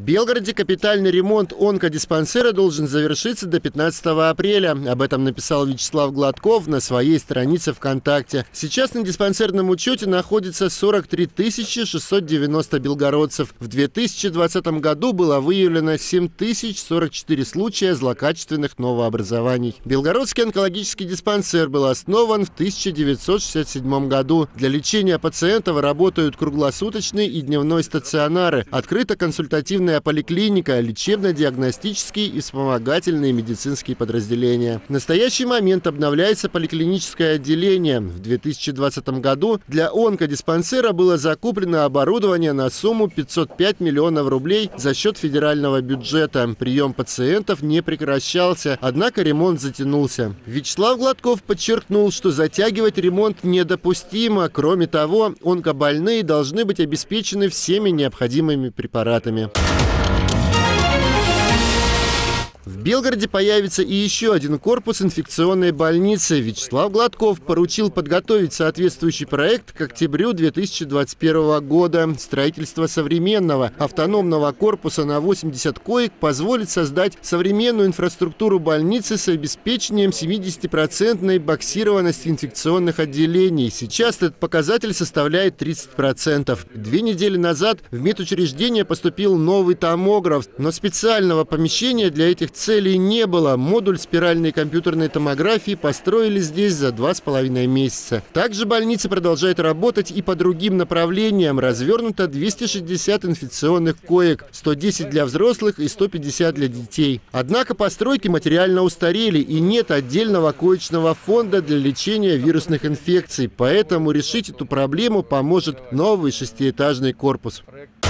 Белгороде капитальный ремонт онкодиспансера должен завершиться до 15 апреля. Об этом написал Вячеслав Гладков на своей странице ВКонтакте. Сейчас на диспансерном учете находится 43 690 белгородцев. В 2020 году было выявлено 7044 случая злокачественных новообразований. Белгородский онкологический диспансер был основан в 1967 году. Для лечения пациентов работают круглосуточные и дневной стационары. Открыта консультативная поликлиника, лечебно-диагностические и вспомогательные медицинские подразделения. В настоящий момент обновляется поликлиническое отделение. В 2020 году для онкодиспансера было закуплено оборудование на сумму 505 миллионов рублей за счет федерального бюджета. Прием пациентов не прекращался, однако ремонт затянулся. Вячеслав Гладков подчеркнул, что затягивать ремонт недопустимо. Кроме того, онкобольные должны быть обеспечены всеми необходимыми препаратами. В Белгороде появится и еще один корпус инфекционной больницы. Вячеслав Гладков поручил подготовить соответствующий проект к октябрю 2021 года. Строительство современного автономного корпуса на 80 коек позволит создать современную инфраструктуру больницы с обеспечением 70% боксированности инфекционных отделений. Сейчас этот показатель составляет 30%. 2 недели назад в медучреждение поступил новый томограф, но специального помещения для этих целей не было. Модуль спиральной компьютерной томографии построили здесь за 2,5 месяца. Также больница продолжает работать и по другим направлениям. Развернуто 260 инфекционных коек, 110 для взрослых и 150 для детей. Однако постройки материально устарели и нет отдельного коечного фонда для лечения вирусных инфекций. Поэтому решить эту проблему поможет новый 6-этажный корпус.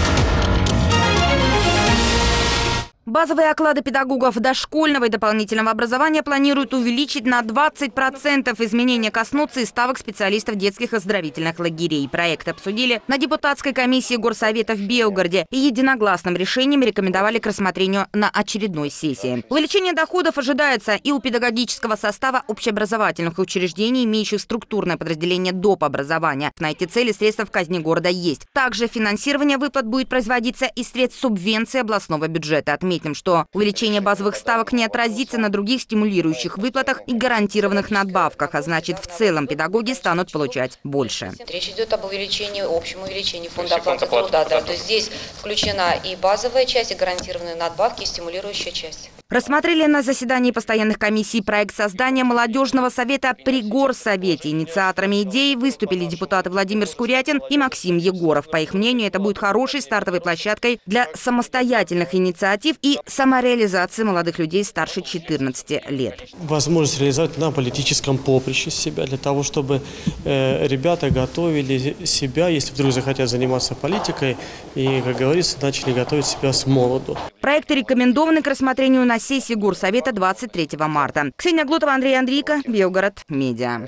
Базовые оклады педагогов дошкольного и дополнительного образования планируют увеличить на 20%. Изменения коснутся и ставок специалистов детских оздоровительных лагерей. Проект обсудили на депутатской комиссии Горсовета в Белгороде и единогласным решением рекомендовали к рассмотрению на очередной сессии. Увеличение доходов ожидается и у педагогического состава общеобразовательных учреждений, имеющих структурное подразделение доп. Образования. На эти цели средства в казне города есть. Также финансирование выплат будет производиться из средств субвенции областного бюджета. Отметим, что увеличение базовых ставок не отразится на других стимулирующих выплатах и гарантированных надбавках, а значит, в целом педагоги станут получать больше. Речь идет об увеличении, общем увеличении фонда оплаты труда. Да, то есть здесь включена и базовая часть, и гарантированные надбавки, и стимулирующая часть. Рассмотрели на заседании постоянных комиссий проект создания молодежного совета при Горсовете. Инициаторами идеи выступили депутаты Владимир Скурятин и Максим Егоров. По их мнению, это будет хорошей стартовой площадкой для самостоятельных инициатив и самореализации молодых людей старше 14 лет. Возможность реализовать на политическом поприще себя, для того, чтобы ребята готовили себя, если вдруг захотят заниматься политикой, и, как говорится, начали готовить себя с молоду. Проекты рекомендованы к рассмотрению на сессии Горсовета 23 марта. Ксения Глотова, Андрей Андрейко, Белгород, Медиа.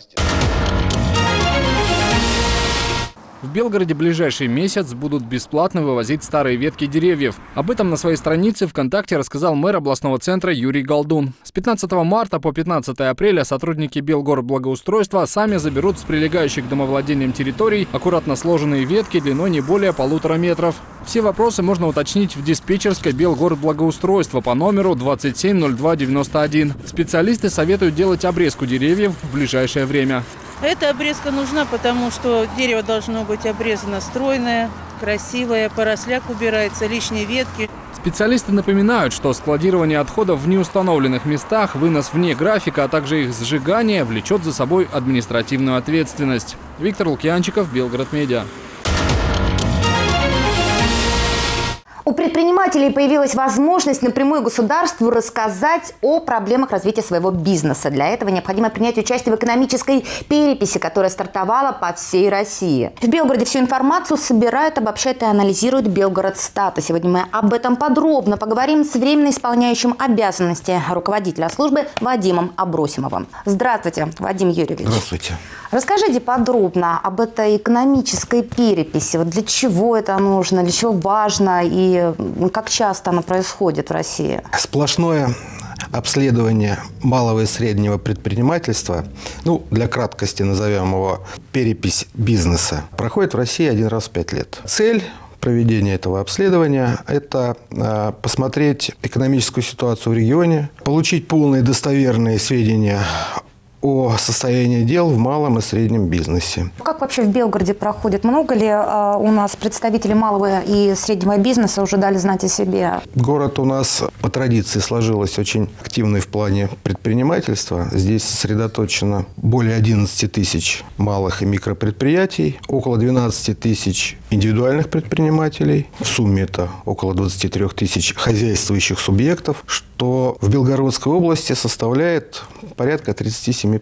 В Белгороде в ближайший месяц будут бесплатно вывозить старые ветки деревьев. Об этом на своей странице ВКонтакте рассказал мэр областного центра Юрий Голдун. С 15 марта по 15 апреля сотрудники Белгорблагоустройства сами заберут с прилегающих к домовладениям территорий аккуратно сложенные ветки длиной не более 1,5 метров. Все вопросы можно уточнить в диспетчерской Белгорблагоустройства по номеру 270291. Специалисты советуют делать обрезку деревьев в ближайшее время. Эта обрезка нужна, потому что дерево должно быть обрезано стройное, красивое, поросляк убирается, лишние ветки. Специалисты напоминают, что складирование отходов в неустановленных местах, вынос вне графика, а также их сжигание влечет за собой административную ответственность. Виктор Лукьянчиков, Белгород Медиа. У предпринимателей появилась возможность напрямую государству рассказать о проблемах развития своего бизнеса. Для этого необходимо принять участие в экономической переписи, которая стартовала по всей России. В Белгороде всю информацию собирают, обобщают и анализируют Белгородстат. И сегодня мы об этом подробно поговорим с временно исполняющим обязанности руководителя службы Вадимом Абросимовым. Здравствуйте, Вадим Юрьевич. Здравствуйте. Расскажите подробно об этой экономической переписи. Вот для чего это нужно, для чего важно и как часто оно происходит в России? Сплошное обследование малого и среднего предпринимательства, для краткости назовем его перепись бизнеса, проходит в России 1 раз в 5 лет. Цель проведения этого обследования – это посмотреть экономическую ситуацию в регионе, получить полные достоверные сведения о состоянии дел в малом и среднем бизнесе. Как вообще в Белгороде проходит? Много ли у нас представителей малого и среднего бизнеса уже дали знать о себе? Город у нас по традиции сложился очень активный в плане предпринимательства. Здесь сосредоточено более 11 тысяч малых и микропредприятий, около 12 тысяч индивидуальных предпринимателей. В сумме это около 23 тысяч хозяйствующих субъектов, что в Белгородской области составляет порядка 37%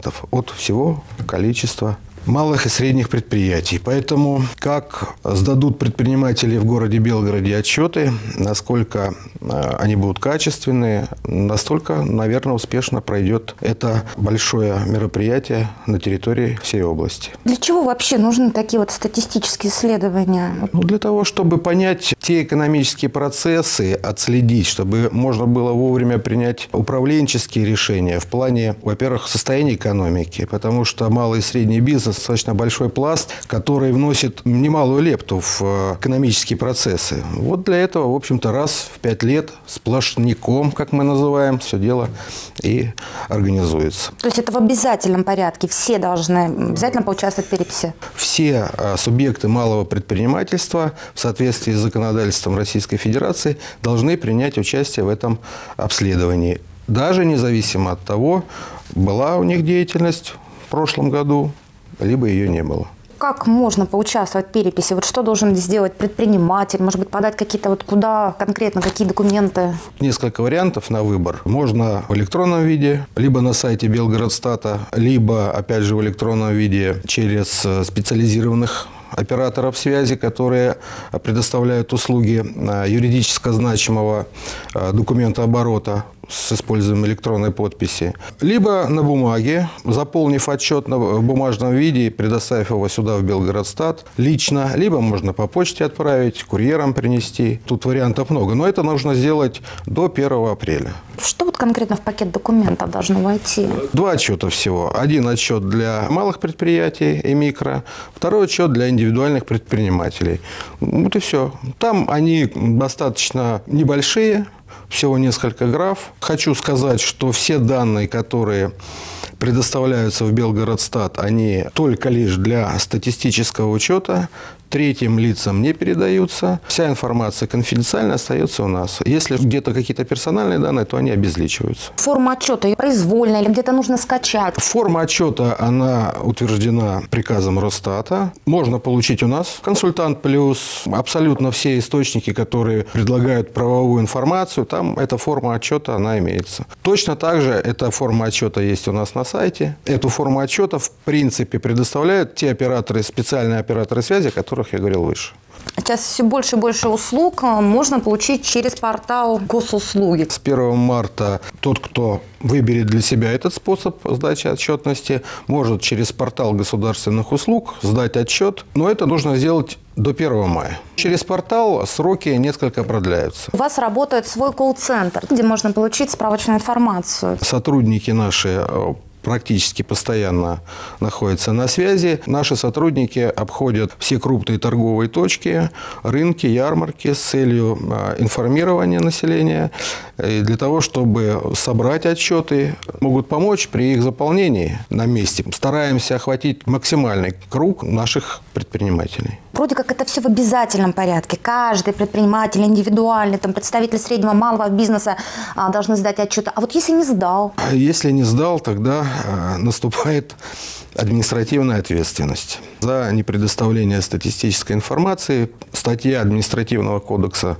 от всего количества малых и средних предприятий. Поэтому как сдадут предприниматели в городе Белгороде отчеты, насколько они будут качественные, настолько, наверное, успешно пройдет это большое мероприятие на территории всей области. Для чего вообще нужны такие вот статистические исследования? Для того, чтобы понять те экономические процессы, отследить, чтобы можно было вовремя принять управленческие решения в плане, во-первых, состояния экономики, потому что малый и средний бизнес достаточно большой пласт, который вносит немалую лепту в экономические процессы. Вот для этого, в общем-то, раз в 5 лет сплошняком, как мы называем, все дело и организуется. То есть это в обязательном порядке? Все должны обязательно поучаствовать в переписи? Все субъекты малого предпринимательства в соответствии с законодательством Российской Федерации должны принять участие в этом обследовании. Даже независимо от того, была у них деятельность в прошлом году, либо ее не было. Как можно поучаствовать в переписи? Вот что должен сделать предприниматель? Может быть, подать какие-то куда конкретно, какие документы? Несколько вариантов на выбор. Можно в электронном виде, либо на сайте Белгородстата, либо, опять же, в электронном виде через специализированных операторов связи, которые предоставляют услуги юридически значимого документооборота с использованием электронной подписи, либо на бумаге, заполнив отчет в бумажном виде, предоставив его сюда, в Белгородстат, лично, либо можно по почте отправить, курьером принести. Тут вариантов много, но это нужно сделать до 1 апреля. Что вот конкретно в пакет документов должно войти? 2 отчета всего. Один отчет для малых предприятий и микро, второй отчет для индивидуальных предпринимателей. Вот и все. Там они достаточно небольшие, всего несколько граф. Хочу сказать, что все данные, которые предоставляются в Белгородстат, они только лишь для статистического учета, третьим лицам не передаются. Вся информация конфиденциально остается у нас. Если где-то какие-то персональные данные, то они обезличиваются. Форма отчета произвольная или где-то нужно скачать? Форма отчета, она утверждена приказом Росстата. Можно получить у нас. Консультант плюс, абсолютно все источники, которые предлагают правовую информацию, там эта форма отчета, она имеется. Точно так же эта форма отчета есть у нас на сайте. Эту форму отчета, в принципе, предоставляют те операторы, специальные операторы связи, о которых я говорил выше. Сейчас все больше и больше услуг можно получить через портал госуслуги. С 1 марта тот, кто выберет для себя этот способ сдачи отчетности, может через портал государственных услуг сдать отчет, но это нужно сделать до 1 мая. Через портал сроки несколько продляются. У вас работает свой колл-центр, где можно получить справочную информацию. Сотрудники наши практически постоянно находятся на связи. Наши сотрудники обходят все крупные торговые точки, рынки, ярмарки с целью информирования населения. И для того, чтобы собрать отчеты, могут помочь при их заполнении на месте. Стараемся охватить максимальный круг наших предпринимателей. Вроде как это все в обязательном порядке. Каждый предприниматель индивидуальный, там, представитель среднего, малого бизнеса должны сдать отчеты. А вот если не сдал? Если не сдал, тогда наступает административная ответственность за непредоставление статистической информации. Статья Административного кодекса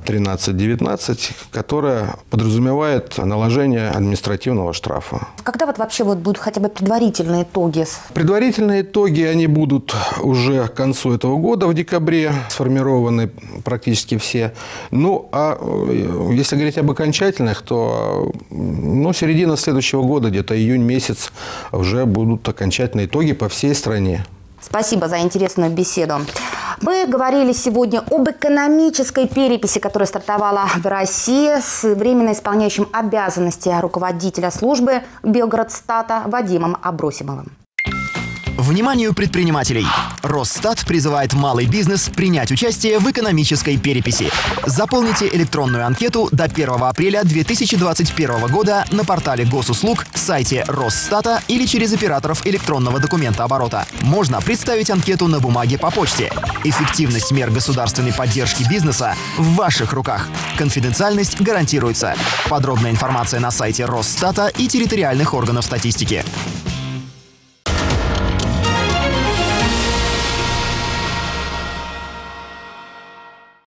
13.19, которая подразумевает наложение административного штрафа. Когда вот вообще будут хотя бы предварительные итоги? Предварительные итоги, они будут уже к концу этого года, в декабре, сформированы практически все. Ну, а если говорить об окончательных, то середина следующего года, где-то июнь месяц, уже будут окончательные итоги по всей стране. Спасибо за интересную беседу. Мы говорили сегодня об экономической переписи, которая стартовала в России с временно исполняющим обязанности руководителя службы Белгородстата Вадимом Абросимовым. Вниманию предпринимателей! Росстат призывает малый бизнес принять участие в экономической переписи. Заполните электронную анкету до 1 апреля 2021 года на портале госуслуг, сайте Росстата или через операторов электронного документооборота. Можно представить анкету на бумаге по почте. Эффективность мер государственной поддержки бизнеса в ваших руках. Конфиденциальность гарантируется. Подробная информация на сайте Росстата и территориальных органов статистики.